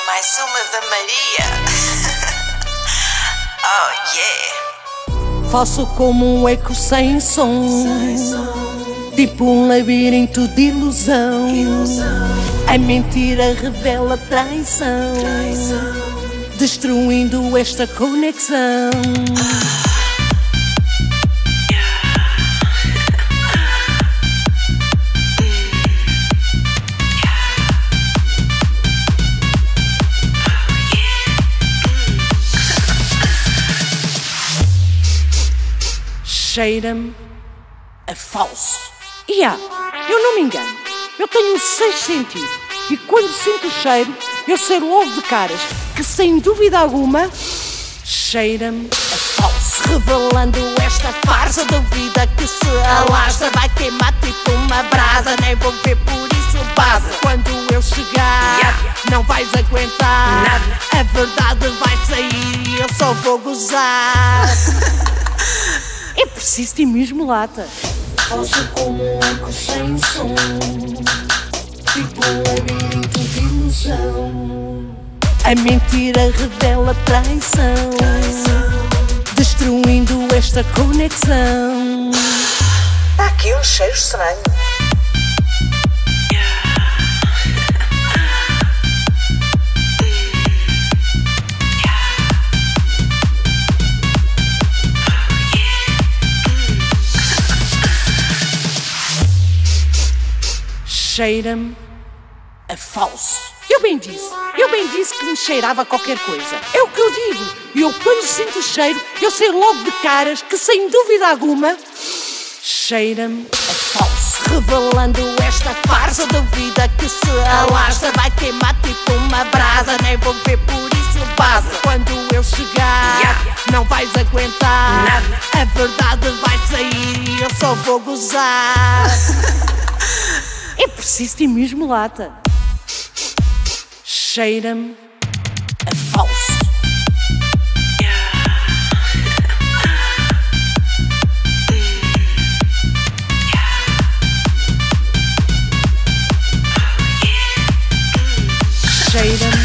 é mais uma da Maria. Oh yeah. Faço como um eco sem som, tipo um labirinto de ilusão. A mentira revela traição, destruindo esta conexão. Cheira-me a falso. Eu não me engano. Eu tenho 6 sentidos. E quando sinto o cheiro, eu sei logo de caras que, sem dúvida alguma, cheira-me a falso. Revelando esta farsa da vida que se alastra, vai queimar tipo uma brasa. Nem vou ver, por isso base. Quando eu chegar, não vais aguentar. A verdade vai sair e eu só vou gozar. É preciso ter mesmo lata. Falso como um eco sem som, tipo um labirinto de ilusão. A mentira revela traição, destruindo esta conexão. Tá aqui um cheiro estranho. Cheira-me a falso. Eu bem disse que me cheirava a qualquer coisa. É o que eu digo. E eu, quando sinto o cheiro, eu sei logo de caras que, sem dúvida alguma, cheira-me a falso. Revelando esta farsa da vida que se alastra, vai queimar tipo uma brasa. Nem vou ver, por isso base. Quando eu chegar, não vais aguentar. A verdade vai sair e eu só vou gozar. É preciso ter mesmo lata. Cheira-me a falso. Cheira-me